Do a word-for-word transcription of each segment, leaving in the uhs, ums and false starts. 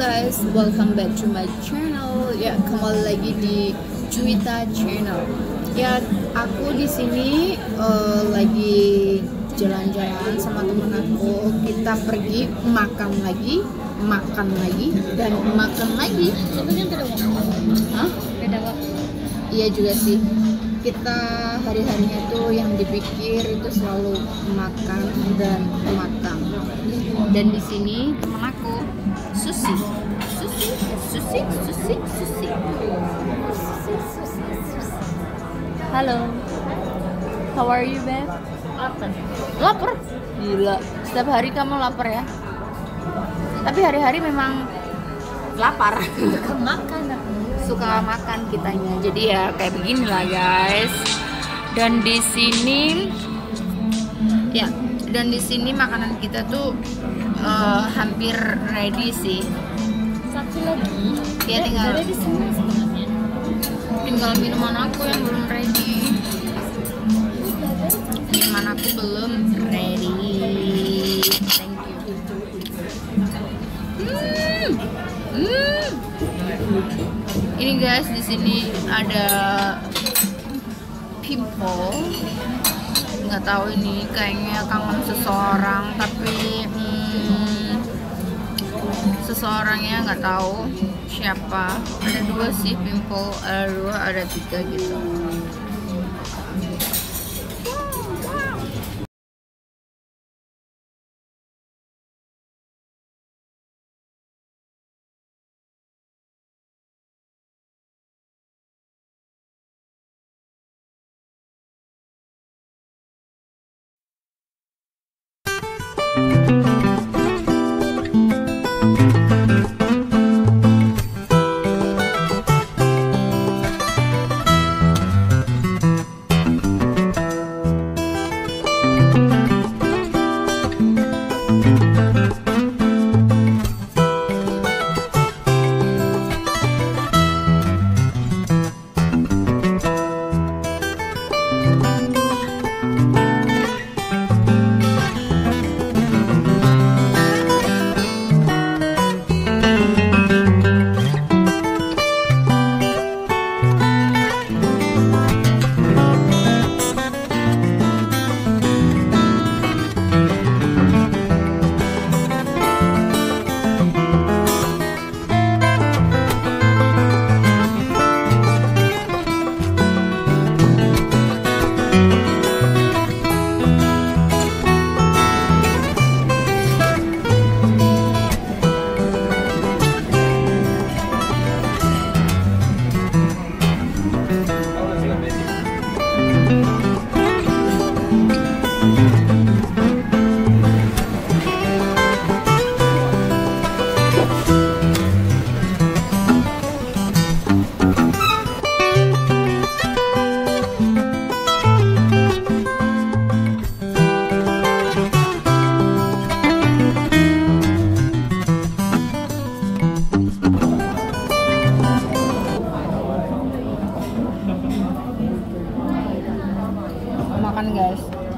guys, welcome back to my channel. Ya, kembali lagi di Juwita Channel. Ya, aku di sini uh, lagi jalan-jalan sama temen aku. Kita pergi makan lagi, makan lagi, dan makan lagi. Sebenarnya beda waktu. Hah? Beda waktu. Iya juga sih. Kita hari-harinya tuh yang dipikir itu selalu makan dan makan. Dan di sini temen aku Susi, Susi, Susi, Susi, Susi. Halo. How are you, babe? Lapar. Lapar? Gila. Setiap hari kamu lapar ya? Tapi hari-hari memang lapar. Suka makan aku. Suka makan kitanya. Jadi ya kayak begini lah, guys. Dan di sini ya, dan di sini makanan kita tuh uh, hampir ready sih. Satu lagi. Ya, tinggal Ada di sini sebenarnya. tinggal minuman aku yang belum ready. Minuman aku belum ready. Thank you. Hmm. Hmm. Ini guys, di sini ada pimple. Nggak tahu ini kayaknya kangen seseorang, tapi hmm, seseorangnya nggak tahu siapa. Ada dua sih pimple, ada dua, ada tiga gitu. Makan guys.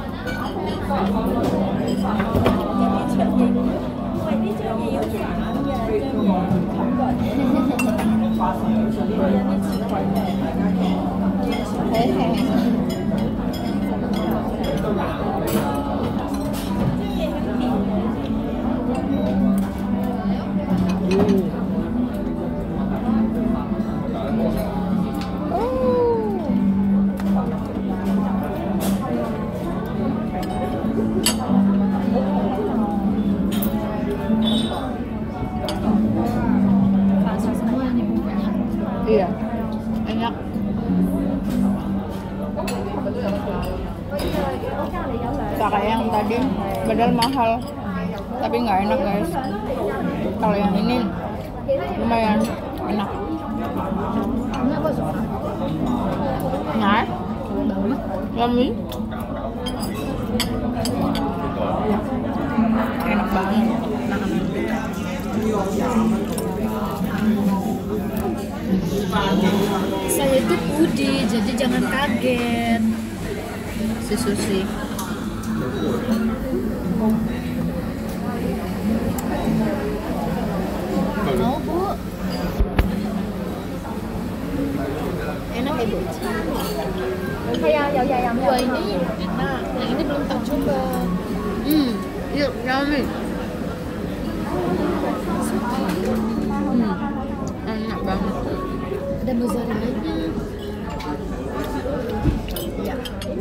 Iya, enak. Tak kayak yang tadi, padahal mahal, tapi nggak enak guys. Kalau yang ini lumayan enak. Nah, yummy, enak banget. Saya itu foodie, jadi jangan kaget. Si Susi. Mau Kalau ini enak, yang ini belum tak coba. Hmm, yuk, yummy. Hmm, enak banget. Ada mozzarella-nya. Ya.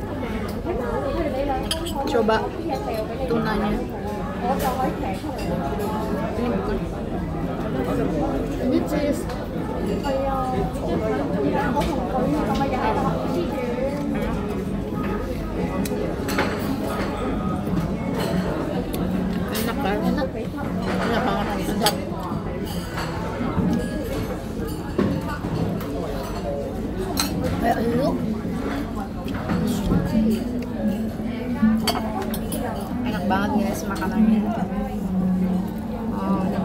Coba tunanya. Ini bukan. Ini cheese. Enak kan? Enak. Enak banget, mantap. Kayak lu. Enak banget guys makanannya. Oh.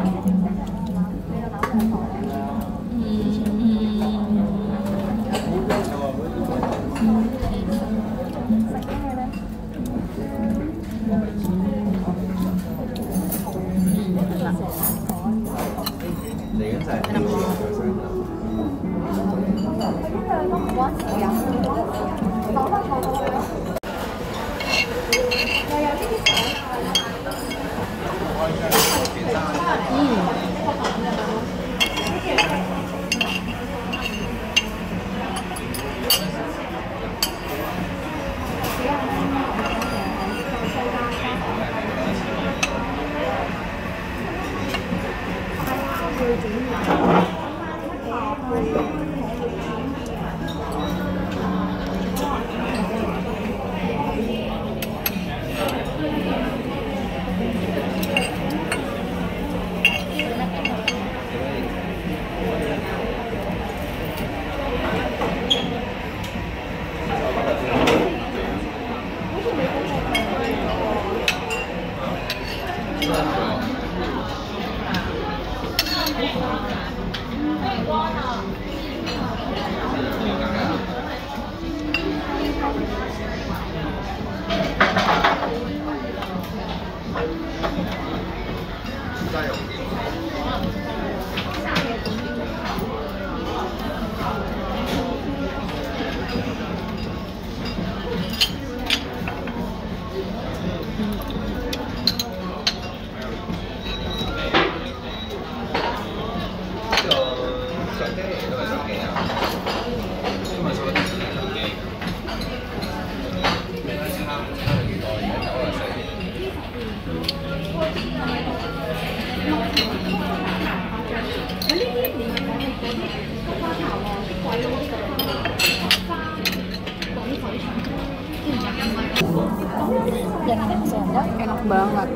Dan ada sendok. Enak banget.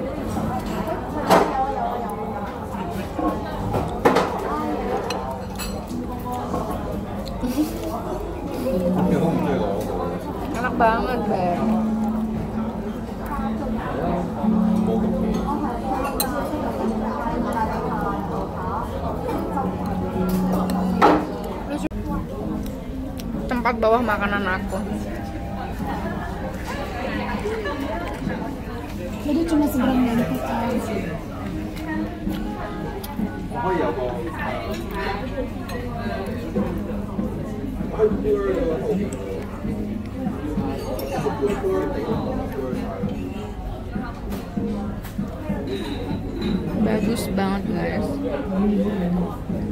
Enak banget, Beb. Tempat bawah makanan aku. Jadi cuma seberang dari kita. Bagus banget guys.